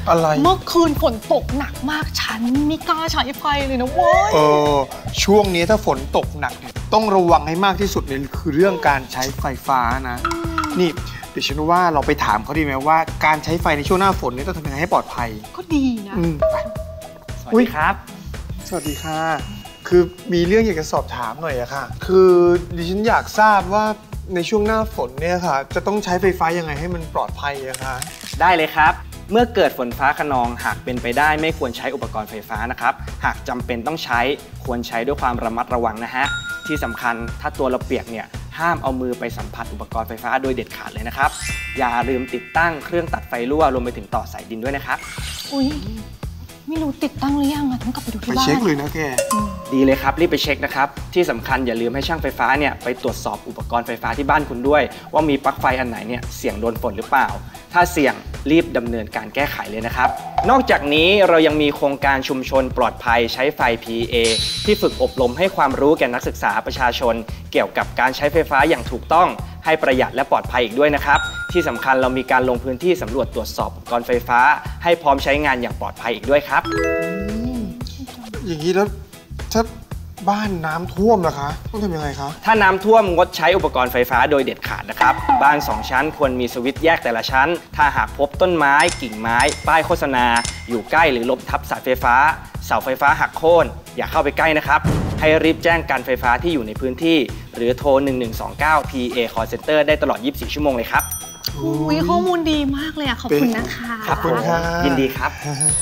อะไรเมื่อคืนฝนตกหนักมากฉันไม่กล้าใช้ไฟเลยนะเว้ยช่วงนี้ถ้าฝนตกหนักเนี่ยต้องระวังให้มากที่สุดเลยคือเรื่องการใช้ไฟฟ้านะนี่เดี๋ยวฉันว่าเราไปถามเขาดีไหมว่าการใช้ไฟในช่วงหน้าฝนนี่ต้องทำยังไงให้ปลอดภัยก็ดีนะสวัสดีครับสวัสดีค่ะคือมีเรื่องอยากจะสอบถามหน่อยอะค่ะคือดิฉันอยากทราบว่าในช่วงหน้าฝนเนี่ยค่ะจะต้องใช้ไฟฟ้ายังไงให้มันปลอดภัยอะคะได้เลยครับเมื่อเกิดฝนฟ้าคะนองหากเป็นไปได้ไม่ควรใช้อุปกรณ์ไฟฟ้านะครับหากจำเป็นต้องใช้ควรใช้ด้วยความระมัดระวังนะฮะที่สำคัญถ้าตัวเราเปียกเนี่ยห้ามเอามือไปสัมผัสอุปกรณ์ไฟฟ้าโดยเด็ดขาดเลยนะครับอย่าลืมติดตั้งเครื่องตัดไฟรั่วรวมไปถึงต่อสายดินด้วยนะครับอุ๊ยไม่รู้ติดตั้งหรือยังต้องกลับไปดูที่บ้านไปเช็คเลยนะแกดีเลยครับรีบไปเช็คนะครับที่สำคัญอย่าลืมให้ช่างไฟฟ้าเนี่ยไปตรวจสอบอุปกรณ์ไฟฟ้าที่บ้านคุณด้วยว่ามีปลั๊กไฟอันไหนเนี่ยเสี่ยงโดนฝนหรือเปล่าถ้าเสี่ยงรีบดำเนินการแก้ไขเลยนะครับนอกจากนี้เรายังมีโครงการชุมชนปลอดภัยใช้ไฟ PA ที่ฝึกอบรมให้ความรู้แก่นักศึกษาประชาชนเกี่ยวกับการใช้ไฟฟ้าอย่างถูกต้องให้ประหยัดและปลอดภัยอีกด้วยนะครับที่สำคัญเรามีการลงพื้นที่สำรวจตรวจสอบอุปกรณ์ไฟฟ้าให้พร้อมใช้งานอย่างปลอดภัยอีกด้วยครับอย่างนี้แล้วถ้าบ้านน้ำท่วมล่ะคะต้องทำยังไงคะถ้าน้ำท่วมงดใช้อุปกรณ์ไฟฟ้าโดยเด็ดขาดนะครับบ้าน2ชั้นควรมีสวิตช์แยกแต่ละชั้นถ้าหากพบต้นไม้กิ่งไม้ป้ายโฆษณาอยู่ใกล้หรือล้มทับสายไฟฟ้าเสาไฟฟ้าหักโค่นอย่าเข้าไปใกล้นะครับให้รีบแจ้งการไฟฟ้าที่อยู่ในพื้นที่หรือโทร1129 PA Call Center ได้ตลอด24ชั่วโมงเลยครับอุ้ยข้อมูลดีมากเลยอะขอบคุณนะคะขอบคุณค่ะยินดีครับ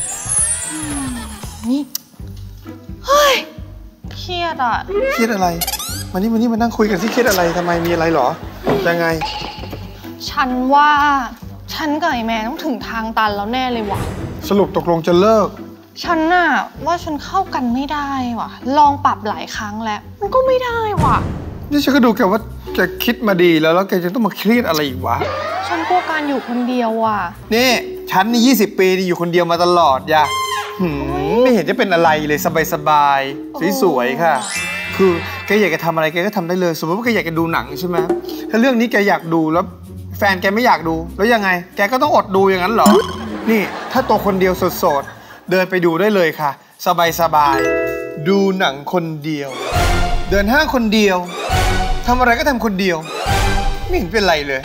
นี่เฮ้ยเครียดอะเครียดอะไรมานี่มานั่งคุยกันสิเครียดอะไรทำไมมีอะไรหรอยังไงฉันว่าฉันกับไอ้แม่ต้องถึงทางตันแล้วแน่เลยว่ะสรุปตกลงจะเลิกฉันน่ะว่าฉันเข้ากันไม่ได้ว่ะลองปรับหลายครั้งแล้วมันก็ไม่ได้ว่ะนี่ฉันก็ดูแกว่าแกคิดมาดีแล้วแกจะต้องมาเครียดอะไรอีกวะฉันกลัวการอยู่คนเดียวว่ะนี่ฉันนี่20 ปีอยู่คนเดียวมาตลอดอย่าไม่เห็นจะเป็นอะไรเลยสบายๆสวยๆค่ะคือแกอยากจะทำอะไรแกก็ทำได้เลยสมมติว่าแกอยากจะดูหนังใช่ไหมถ้าเรื่องนี้แกอยากดูแล้วแฟนแกไม่อยากดูแล้วยังไงแกก็ต้องอดดูอย่างนั้นเหรอนี่ถ้าตัวคนเดียวโสดๆเดินไปดูได้เลยค่ะสบายๆดูหนังคนเดียวเดินห้างคนเดียวทำอะไรก็ทำคนเดียวไม่เห็นเป็นไรเลย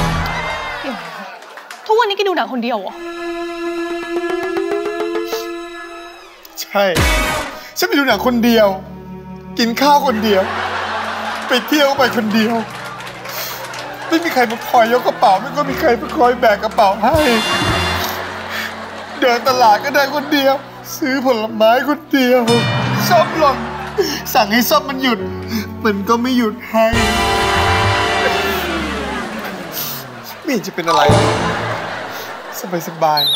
ทุกวันนี้แกดูหนังคนเดียวเหรอใช่ฉันไปดูหนังคนเดียวกินข้าวคนเดียวไปเที่ยวไปคนเดียวไม่มีใครมาคอยยกกระเป๋าไม่ก็มีใครมาคอยแบกกระเป๋าให้เดินตลาดก็ได้คนเดียวซื้อผลไม้คนเดียวส้มหล่นสั่งให้ส้มมันหยุดมันก็ไม่หยุดให้ไม่เห็นจะเป็นอะไรสบาย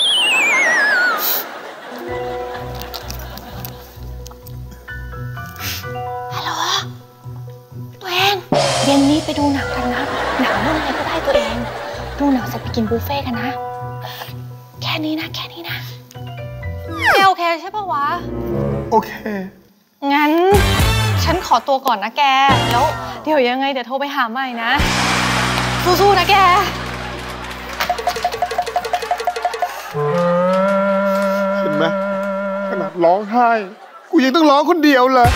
ฮัลโหลตัวเองเย็นนี้ไปดูหนังกันนะหนังเรื่องอะไรก็ได้ตัวเองดูหนังเสร็จไปกินบุฟเฟ่กันนะแค่นี้นะโอเคใช่ปะวะโอเคงั้นฉันขอตัวก่อนนะแกแล้วเดี๋ยวยังไงเดี๋ยวโทรไปหาใหม่นะสู้ๆนะแกเห็นไหมขนาดร้องไห้กูยังต้องร้องคนเดียวเลย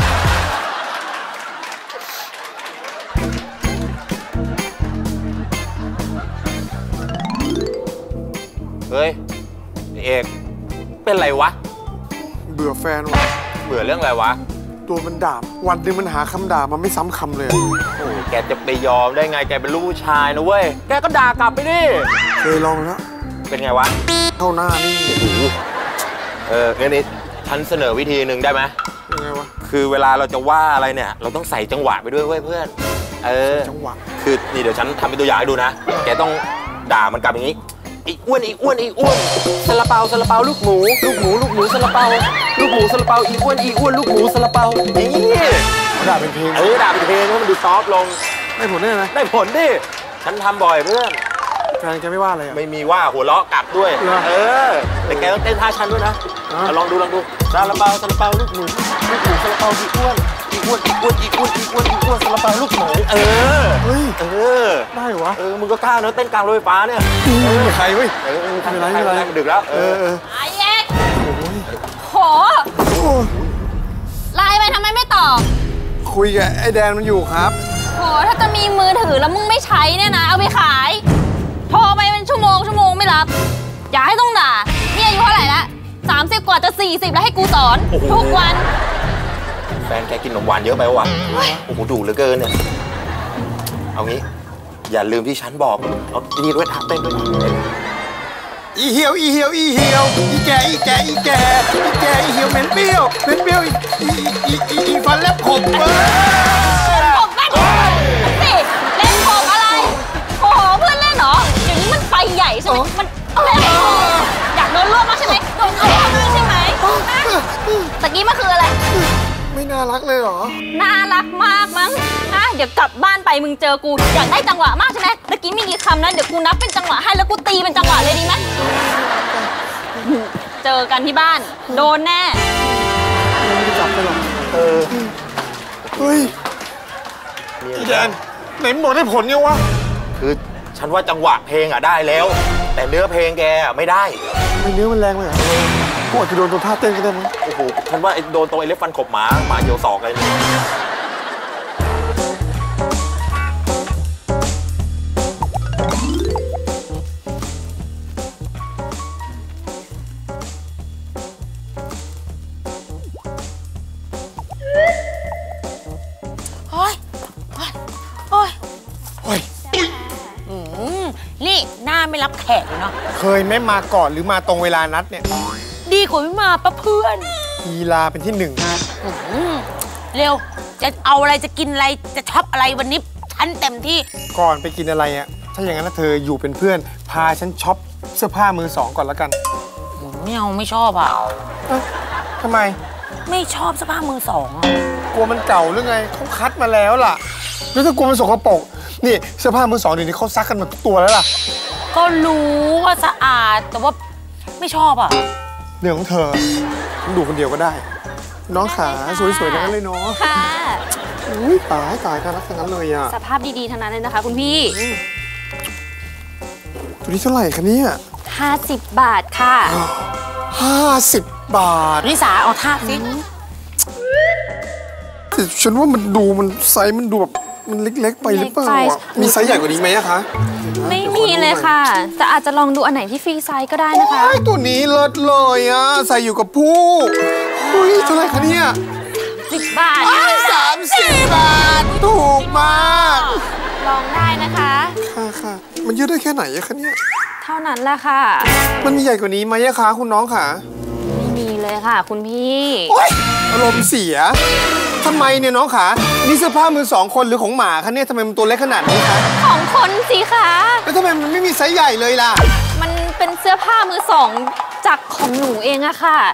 เฮ้ยเอกเป็นไรวะเบื่อแฟนวะเบื่อเรื่องอะไรวะตัวมันด่าวันนึงมันหาคำด่ามันไม่ซ้ำคำเลยโอ้แกจะไปยอมได้ไงแกเป็นลูกผู้ชายนะเว้ยแกก็ด่ากลับไปดิเคยลองแล้วเป็นไงวะเข้าหน้านี่งั้นนี่ฉันเสนอวิธีหนึ่งได้ไหมยังไงวะคือเวลาเราจะว่าอะไรเนี่ยเราต้องใส่จังหวะไปด้วยเว้ยเพื่อนจังหวะคือนี่เดี๋ยวฉันทำเป็นตัวอย่างให้ดูนะแกต้องด่ามันกลับอย่างนี้อีอ้วนซาลาเปาลูกหมูซาลาเปาลูกหมูซาลาเปาอีอ้วนลูกหมูซาลาเปานี่ด่าเป็นเพลงด่าเป็นเพลงให้มันดูซอฟลงได้ผลได้ไหมได้ผลดิฉันทำบ่อยเพื่อนแฟนแกไม่ว่าอะไรไม่มีว่าหัวเราะกลับด้วยแต่แกต้องเต้นท่าฉันด้วยนะลองดูซาลาเปาลูกหมูซาลาเปาอีอ้วนอีอ้วนอีอ้วนอีอ้วนอีอ้วนอีอ้วนซาลาเปาลูกหมูเออได้เหรอวะมึงก็กล้าเนอะเต้นกลางรถไฟฟ้าเนี่ยใครเว้ยไม่เป็นไรดึกแล้วไอ้เอ็กโหไลน์ไปทำไมไม่ตอบคุยกับไอ้แดนมันอยู่ครับโหถ้าจะมีมือถือแล้วมึงไม่ใช้เนี่ยนะเอาไปขายโทรไปเป็นชั่วโมงไม่รับอย่าให้ต้องด่านี่อายุเท่าไหร่ละ30 กว่าจะ40แล้วให้กูสอนทุกวันแฟนแกกินขนมหวานเยอะไปวะโอ้โหดุเหลือเกินเนี่ยเอางี้อย่าลืมที่ฉันบอกเอาดีด้วยท่าเต้นด้วยอีเหียวอีแก่อีเหียวเหม็นเปรี้ยวอีฟันแลบขบผมแม่สิเล่นของอะไรโอ้โหเพื่อนเล่นเหรอเดี๋ยวนี้มันไปใหญ่ใช่ไหมมันอะไรอยากโดนรวบมากใช่ไหมโดนเอามากใช่ไหมตะกี้มันคืออะไรไม่น่ารักเลยเหรอน่ารักมากมั้งนะเดี๋ยวกลับบ้านไปมึงเจอกูอยากได้จังหวะมากใช่ไหมตะกี้มีกี่คำนะเดี๋ยวกูนับเป็นจังหวะให้แล้วกูตีเป็นจังหวะเลยดีไหมเจอกันที่บ้านโดนแน่ไม่ได้จับไปหรอกเฮ้ยพี่แดนไหนบอกได้ผลเนี่ยวะคือฉันว่าจังหวะเพลงอะได้แล้วแต่เนื้อเพลงแกไม่ได้ไม่เนื้อมันแรงไหมอ่ะกูอาจจะโดนตัวท่าเต้นก็ได้มั้งโอ้โหฉันว่าโดนตรงไอ้เล็บฟันขบหมาเหี่ยวศอกอะไรเนี่ยนี่หน้าไม่รับแขกเลยเนาะเคยไม่มาก่อนหรือมาตรงเวลานัดเนี่ยดีกว่าไม่มาปะเพื่อนกีฬาเป็นที่1 เร็วจะเอาอะไรจะกินอะไรจะช็อปอะไรวันนี้ฉันเต็มที่ก่อนไปกินอะไรอ่ะถ้าอย่างนั้นเธออยู่เป็นเพื่อนพาฉันช็อปเสื้อผ้ามือ2ก่อนแล้วกันไม่เอาไม่ชอบอ่ะทำไมไม่ชอบเสื้อผ้ามือ2 กลัวมันเก่าหรือไงเขาคัดมาแล้วล่ะแล้วถ้ากลัวมันสกปรกนี่เสื้อผ้ามือ2เดี๋ยวนี้เขาซักกันหมดทุกตัวแล้วล่ะก็รู้ว่าสะอาดแต่ว่าไม่ชอบอ่ะเรื่องของเธอฉันดูคนเดียวก็ได้น้องขาสวยๆทั้งนั้นเลยเนาะค่ะอุ้ยตายกันรักทั้งนั้นเลยอ่ะสภาพดีๆทั้งนั้นเลยนะคะคุณพี่ตัวนี้เท่าไหร่คะเนี่ย 50 บาทค่ะ 50 บาทนิสาเอาท่าสิแต่ฉันว่ามันไซส์มันดูแบบมันเล็กๆไปหรือเปล่ามีไซส์ใหญ่กว่านี้ไหมคะไม่มีเลยค่ะแต่อาจจะลองดูอันไหนที่ฟรีไซส์ก็ได้นะคะตัวนี้เลิศเลยอ่ะใส่อยู่กับผู้อุ้ยเท่าไหร่คะเนี่ย 10 บาท 30 บาทถูกมากลองได้นะคะค่ะมันยืดได้แค่ไหนอะคะเนี่ยเท่านั้นแหละค่ะมันมีใหญ่กว่านี้ไหมคะคุณน้องค่ะไม่มีเลยค่ะคุณพี่อารมณ์เสียทำไมเนี่ยน้องขานี่เสื้อผ้ามือ2คนหรือของหมาคะเนี่ยทำไมมันตัวเล็กขนาดนี้คะของคนสิคะแล้วทำไมมันไม่มีไซส์ใหญ่เลยล่ะมันเป็นเสื้อผ้ามือ2จากของหนูเองอะค่ะ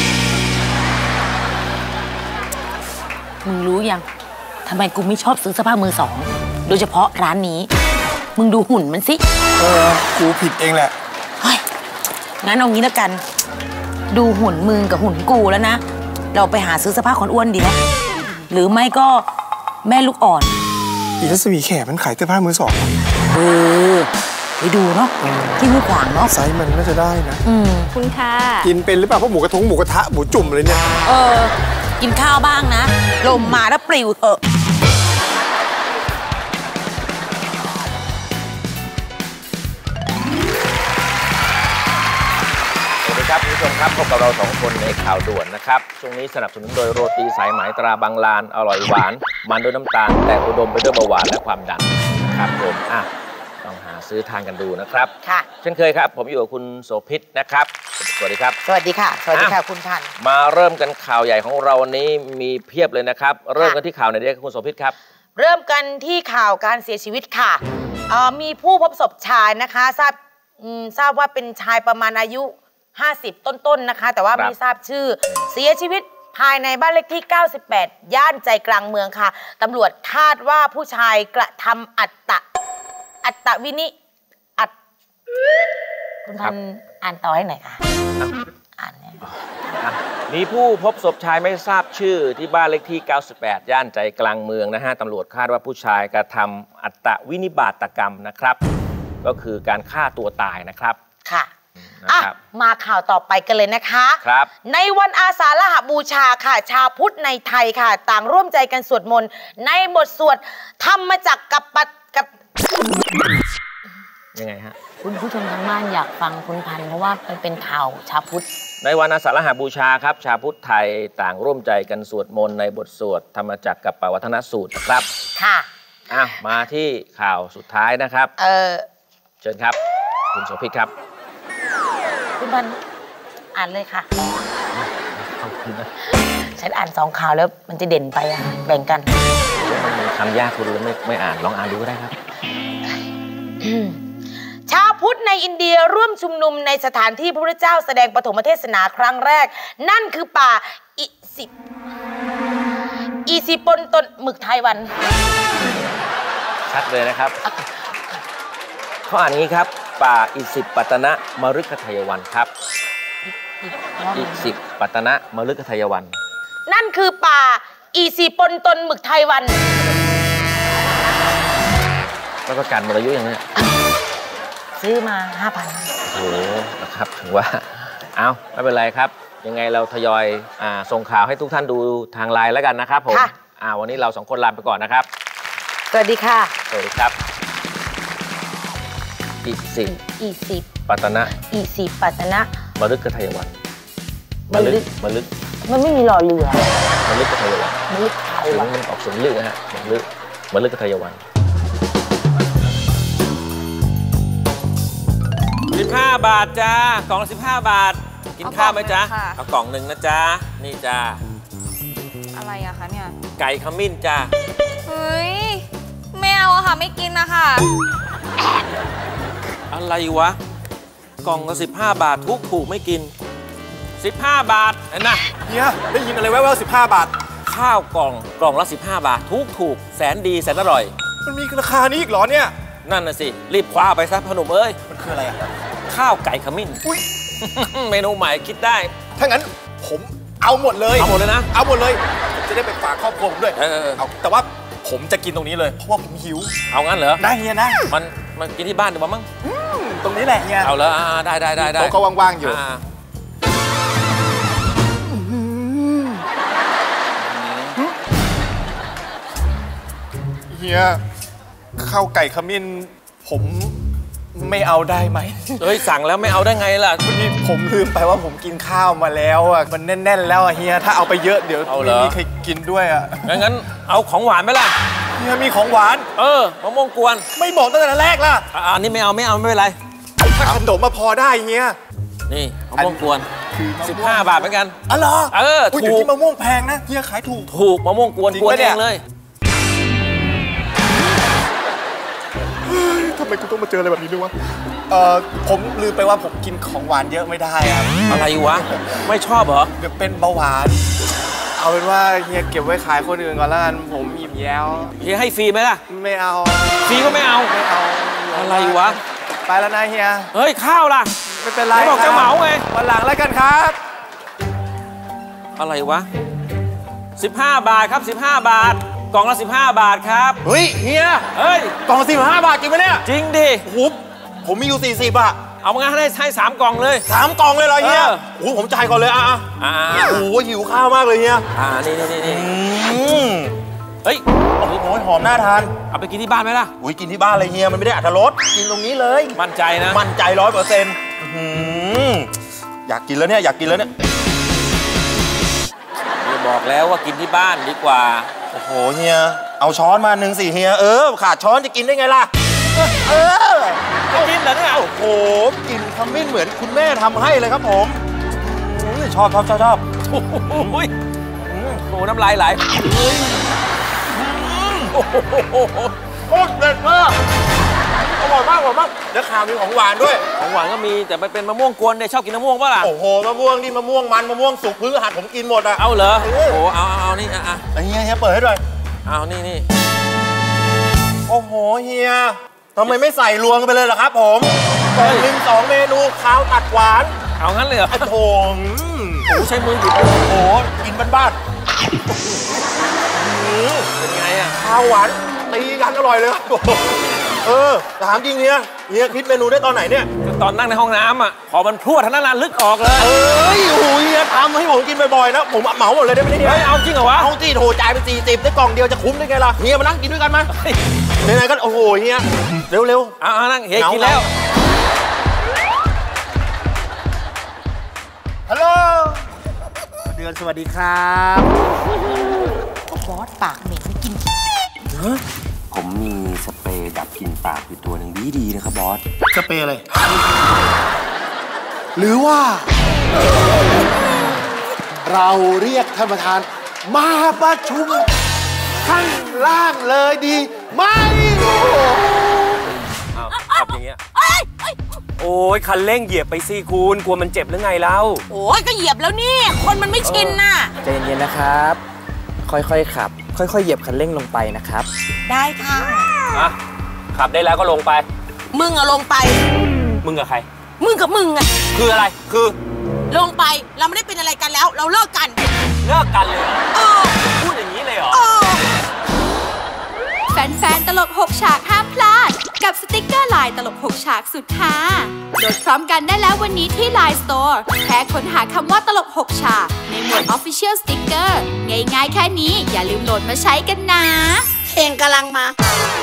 มึงรู้ยังทำไมกูไม่ชอบซื้อเสื้อผ้ามือ2โดยเฉพาะร้านนี้มึงดูหุ่นมันสิกูผิดเองแหละงั้นเอางี้แล้วกันดูหุ่นมึงกับหุ่นกูแล้วนะเราไปหาซื้อเสื้อผ้าคนอ้วนดีไหมหรือไม่ก็แม่ลูกอ่อนอีรัศมีแขมันขายเสื้อผ้ามือไปดูเนาะที่มือขวางเนาะไซส์มันน่าจะได้นะคุณค่ะกินเป็นหรือเปล่าพวกหมูกระทะหมูจุ่มเลยเนี่ยกินข้าวบ้างนะลมมาแล้วปลิวเถอะครับคุณผู้ชมครับพบกับเรา2คนในข่าวด่วนนะครับช่วงนี้สนับสนุนโดยโรตีสายไหมตราบางลานอร่อยหวานมันด้วยน้ำตาลแต่อุดมไปด้วยเบาหวานและความดันครับผมต้องหาซื้อทานกันดูนะครับค่ะเช่นเคยครับผมอยู่กับคุณโสภิตนะครับสวัสดีครับสวัสดีค่ะสวัสดีค่ะคุณพันธ์มาเริ่มกันข่าวใหญ่ของเราวันนี้มีเพียบเลยนะครับเริ่มกันที่ข่าวไหนดีครับคุณโสภิตครับเริ่มกันที่ข่าวการเสียชีวิตค่ะมีผู้พบศพชายนะคะทราบว่าเป็นชายประมาณอายุ50ต้นๆนะคะแต่ว่าไม่ทราบชื่อเสียชีวิตภายในบ้านเลขที่98ย่านใจกลางเมืองค่ะตำรวจคาดว่าผู้ชายกระทำอัตวินิคุณพันอ่านต่อให้หน่อยค่ะอ่านเนี่ยมีผู้พบศพชายไม่ทราบชื่อที่บ้านเลขที่ 98 ย่านใจกลางเมืองนะฮะตำรวจคาดว่าผู้ชายกระทำอัตวินิบาตกรรมนะครับ ก็คือการฆ่าตัวตายนะครับค่ะมาข่าวต่อไปกันเลยนะคะครับในวันอาสาฬหบูชาค่ะ ชาวพุทธในไทยค่ะ ต่างร่วมใจกันสวดมนต์ในบทสวดธรรมจักรกับยังไงฮะคุณผู้ชมทางบ้านอยากฟังคุณพันธุ์เพราะว่ามันเป็นข่าวชาวพุทธในวันอาสาฬหบูชาครับชาวพุทธไทยต่างร่วมใจกันสวดมนต์ในบทสวดธรรมจักรกับปวัฒนสูตรครับค่ะมาที่ข่าวสุดท้ายนะครับเชิญครับคุณโสภิตครับคุณพันธุ์อ่านเลยค่ะฉันอ่าน2 ข่าวแล้วมันจะเด่นไปแบ่งกันมันคำยากคุณเลยไม่อ่านลองอ่านดูก็ได้ครับชาวพุทธในอินเดียร่วมชุมนุมในสถานที่พระพุทธเจ้าแสดงปฐมเทศนาครั้งแรกนั่นคือป่าอีสิปนตนหมึกไทยวันชัดเลยนะครับเขาอ่านนี้ครับป่าอิสิปตนะมฤคทายวันครับอิสิปตนะมฤคทายวันนั่นคือป่าอีสิปนตนหมึกไทยวันแล้วก็การหมดอายุอย่างนี้ซื้อมา 5,000 โอ้โหนะครับถึงว่าไม่เป็นไรครับยังไงเราทยอยส่งข่าวให้ทุกท่านดูทางไลน์แล้วกันนะครับผมวันนี้เรา2 คนลาไปก่อนนะครับสวัสดีค่ะสวัสดีครับอีสิปัตนะมฤคทายวันมฤคมันไม่มีรอเรือมฤคทายวันมฤคทายวันออกเสียงลึกนะฮะมฤคทายวัน15 บาทจ้ากล่องละ15 บาทกินข้าวไหมจ๊ะเอากล่องหนึ่งนะจ๊ะนี่จ้าอะไรอะคะเนี่ยไก่ขมิ้นจ้าเฮ้ยไม่เอาอะค่ะไม่กินนะคะอะไรวะกล่องละ15 บาทถูกไม่กิน15 บาทเห็นนะเฮียได้ยินอะไรแว่วๆ15 บาทข้าวกล่องละ15 บาทถูกแสนดีแสนอร่อยมันมีราคานี้อีกเหรอเนี่ยนั่นน่ะสิรีบคว้าไปซะพนุ่มเอ้ยมันคืออะไรข้าวไก่ขมิ้นเมนูใหม่คิดได้ถ้างั้นผมเอาหมดเลยนะเอาหมดเลยจะได้ไปฝากครอบครัวผมด้วยเอาแต่ว่าผมจะกินตรงนี้เลยเพราะว่าผมหิวเอางั้นเหรอได้เฮียนะมันกินที่บ้านดีกว่ามั้งตรงนี้แหละเฮียเอาเลยได้โต๊ะก็ว่างๆอยู่เฮียข้าวไก่ขมิ้นผมไม่เอาได้ไหมเฮ้ยสั่งแล้วไม่เอาได้ไงล่ะวันนี้ผมลืมไปว่าผมกินข้าวมาแล้วมันแน่นๆแล้วเฮียถ้าเอาไปเยอะเดี๋ยวไม่มีใครกินด้วยงั้นเอาของหวานไหมล่ะเฮียมีของหวานมะม่วงกวนไม่บอกตั้งแต่แรกล่ะอันนี้ไม่เอาไม่เป็นไรถ้าขนมมาพอได้เฮียนี่มะม่วงกวน15 บาทเหมือนกันเหรอถูกที่มะม่วงแพงนะเฮียขายถูกมะม่วงกวนเองเลยทำไมกูต้องมาเจออะไรแบบนี้ด้วยวะผมลืมไปว่าผมกินของหวานเยอะไม่ได้อะไรวะไม่ชอบเหรอเดี๋ยวเป็นเบาหวานเอาเป็นว่าเฮียเก็บไว้ขายคนอื่นก่อนแล้วกันผมอิ่มแล้วเฮียให้ฟรีไหมล่ะไม่เอาฟรีก็ไม่เอาอะไรวะไปแล้วนะเฮียเฮ้ยข้าวล่ะไม่เป็นไรบอกจะเหมาไงวันหลังแล้วกันครับอะไรวะ15 บาทครับ15 บาทกล่องละ15 บาทครับเฮ้ยเฮียกล่องละ15 บาทจริงไหมเนี่ยจริงดิผมมีอยู่40อ่ะเอามาให้3 กล่องเลย 3 กล่องเลยเหรอเฮียผมจ่ายก่อนเลยหิวข้าวมากเลยเฮียนี่เฮ้ยโอ้โหหอมน่าทานเอาไปกินที่บ้านไหมล่ะกินที่บ้านเลยเฮียมันไม่ได้อรรถรสกินตรงนี้เลยมั่นใจนะมั่นใจ100%อยากกินแล้วเนี่ยบอกแล้วว่ากินที่บ้านดีกว่าโอ้โหเฮียเอาช้อนมา1สิเฮียขาดช้อนจะกินได้ไงล่ะจะกินเหรอเนี่ยโอ้โหกินขมิ้นเหมือนคุณแม่ทำให้เลยครับผมชอบโอ้โหน้ำลายไหลโอ้เด็ดมากอร่อยมากเดี๋ยวข่าวมีของหวานด้วยของหวานก็มีแต่มันเป็นมะม่วงกวนเนี่ยชอบกินมะม่วงป่ะล่ะโอ้โหมะม่วงนี่มะม่วงมันมะม่วงสุกพื้นหัดผมกินหมดเอาเหรอโอ้โหเอานี่เฮียเปิดให้ด้วยเอานี่โอ้โหเฮียทำไมไม่ใส่รวมกันไปเลยล่ะครับผม1-2 เมนูข้าวตัดหวานเอางั้นเลยเหรอโถใช้มือหยิบโอ้โหกินบ้านเป็นไงอ่ะข้าวหวานตีกันอร่อยเลยถามจริงเนี่ยคิดเมนูได้ตอนไหนเนี่ยตอนนั่งในห้องน้ำอ่ะพอมันพรวดทั้งนั้นลึกออกเลยโอ้ยทำให้ผมกินบ่อยๆนะผมเหมาหมดเลยได้ไหมเนี่ยเอาจริงเหรอวะเอาที่โถจ่ายไป40ได้กล่องเดียวจะคุ้มได้ไงล่ะเฮียมานั่งกินด้วยกันมั้ยไหนๆก็โอ้โหเฮียเร็วๆนั่งเฮียกินแล้วฮัลโหลเดือนสวัสดีครับบอสปากเหม็นกินผมมีสเปรย์ดับกลิ่นปากอยู่ตัวหนึ่งดีๆนะครับบอสสเปรย์อะไรหรือว่าเราเรียกท่านประธานมาประชุมข้างล่างเลยดีไหมขับอย่างเงี้ยโอ้ยคันเร่งเหยียบไปสิคุณกลัวมันเจ็บหรือไงเล่าโอ้ยก็เหยียบแล้วนี่คนมันไม่ชินน่ะใจเย็นๆนะครับค่อยๆขับค่อยๆเหยียบคันเร่งลงไปนะครับได้ค่ะขับได้แล้วก็ลงไปมึงอะลงไปมึงกับใครมึงกับมึงอะคืออะไรคือลงไปเราไม่ได้เป็นอะไรกันแล้วเราเลิกกันเลยพูดอย่างนี้เลยเหรอแฟนๆตลก6ฉากห้ามพลาดกับสติกเกอร์ลายตลก6ฉากสุดฮาโหลดพร้อมกันได้แล้ววันนี้ที่ Line Store แค่ค้นหาคำว่าตลก6ฉากในหมวด Official Sticker ง่ายๆแค่นี้อย่าลืมโหลดมาใช้กันนะเพลงกำลังมา